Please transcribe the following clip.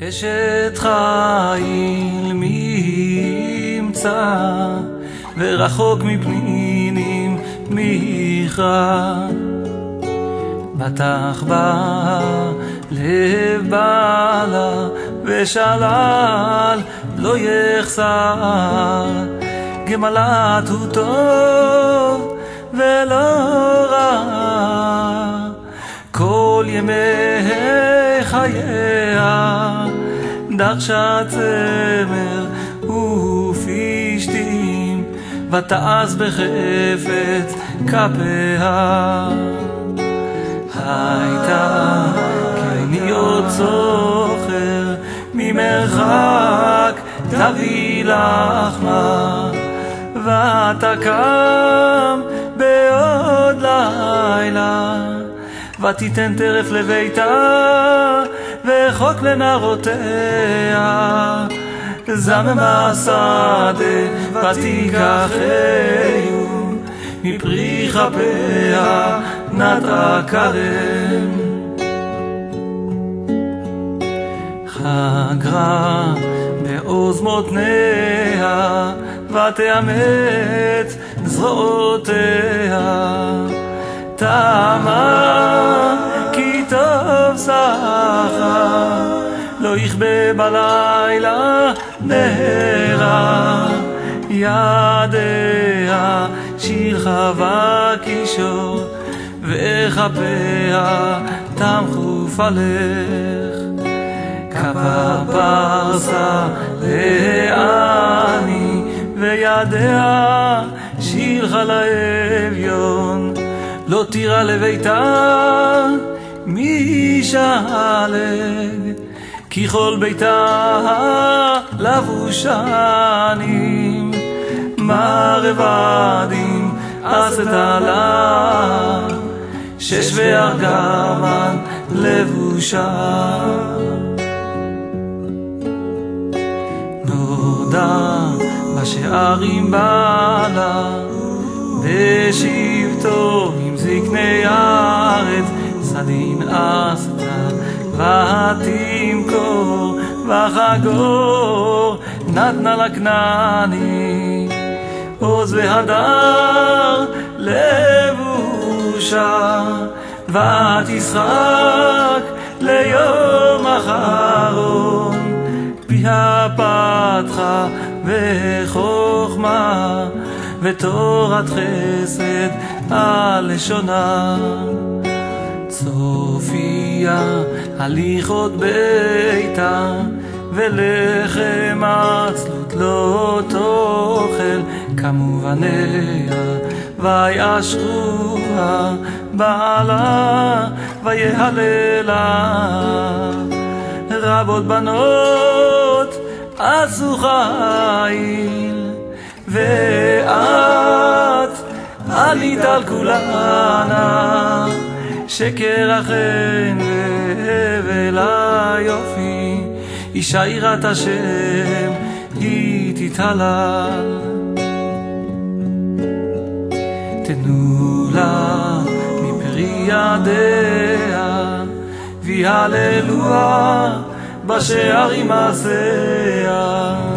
אשת חיל מי ימצא, ורחוק מפנינים מכרע. בטח בה לב בעלה, ושלל לא יחסר. גמלת הוא טוב ולא רע, כל ימי חייה דרשה צמר ופשתים, ותעש בחפץ כפיה. הייתה כניות סוחר, ממרחק תביא לחמה, ותקם בעוד לילה, ותיתן טרף לביתה וחוק לנערותיה. זממה שדה ותיקחהו, מפרי כפיה נטעה כרם. חגרה בעוז מותניה, ותאמץ זרועותיה. טעמה כי טוב שכר, לא יכבה בלילה נהרה. ידיה שילחה וקישור, וכפיה תמכו פלך. כפה פרסה לעני, וידיה שילחה לאביון. לא תירא לביתה משלג, כי כל ביתה לבושנים. מרבדים עשתה לה, שש וארגמן לבושה. נודע בשערים בעלה, בשבטו עם זקני הארץ. סדין עשתה ותמכור, וחגור נתנה לכנעני. עוז והדר לבושה, ותשחק ליום אחרון. פיה פתחה וחוכמה, ותורת חסד על לשונה. צופיה הליכות ביתה, ולחם עצלות לא תאכל. קמו בניה ויאשרוה, בעלה ויהללה. רבות בנות עשו חיל, ואת עלית על כולנה. שקר החן והבל היופי, אישה יראת השם היא תתהלל. תנו לה מפרי ידיה, ויהללוה בשערים מעשיה.